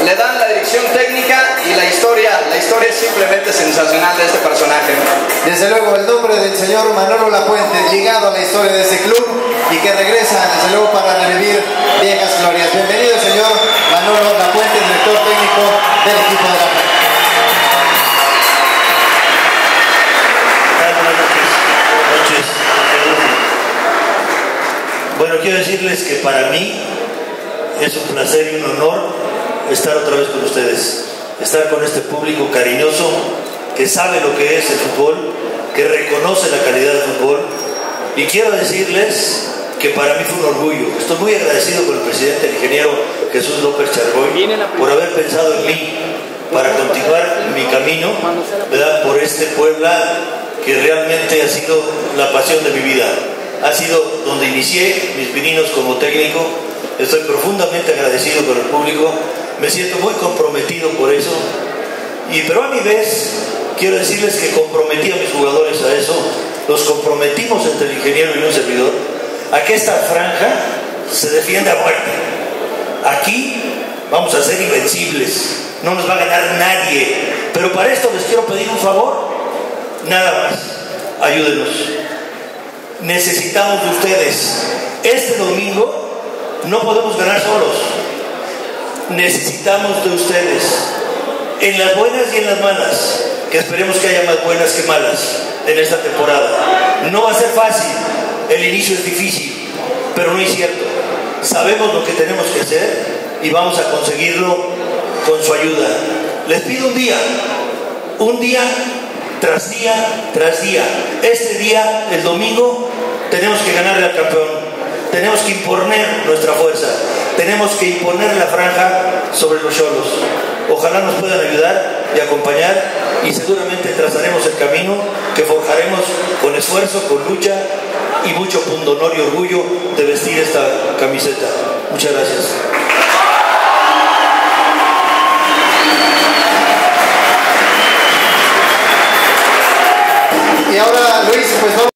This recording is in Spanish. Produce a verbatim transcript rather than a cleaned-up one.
le dan la dirección técnica y la historia, la historia es simplemente sensacional de este personaje. Desde luego el nombre del señor Manolo Lapuente ligado a la historia de este club y que regresa desde luego para revivir viejas glorias. Bienvenido señor Manolo Lapuente, director técnico del equipo de la Franja. Buenas noches. Bueno, quiero decirles que para mí es un placer y un honor estar otra vez con ustedes, estar con este público cariñoso que sabe lo que es el fútbol, que reconoce la calidad del fútbol, y quiero decirles que para mí fue un orgullo. Estoy muy agradecido con el presidente, el ingeniero Jesús López Chargoy, por haber pensado en mí para continuar mi camino, ¿verdad?, por este Puebla que realmente ha sido la pasión de mi vida. Ha sido donde inicié mis pininos como técnico. Estoy profundamente agradecido con el público, me siento muy comprometido por eso, y pero a mi vez quiero decirles que comprometí a mis jugadores a eso, los comprometimos entre el ingeniero y un servidor, a que esta franja se defienda a muerte. Aquí vamos a ser invencibles, no nos va a ganar nadie, pero para esto les quiero pedir un favor, nada más, ayúdenos. Necesitamos de ustedes. Este domingo no podemos ganar solos, necesitamos de ustedes, en las buenas y en las malas, que esperemos que haya más buenas que malas en esta temporada. No va a ser fácil, el inicio es difícil, pero no es cierto. Sabemos lo que tenemos que hacer y vamos a conseguirlo con su ayuda. Les pido un día, un día tras día tras día. Este día, el domingo, tenemos que ganarle al campeón. Tenemos que imponer nuestra fuerza, tenemos que imponer la franja sobre los cholos. Ojalá nos puedan ayudar y acompañar, y seguramente trazaremos el camino que forjaremos con esfuerzo, con lucha y mucho pundonor y orgullo de vestir esta camiseta. Muchas gracias. Y ahora Luis, pues vamos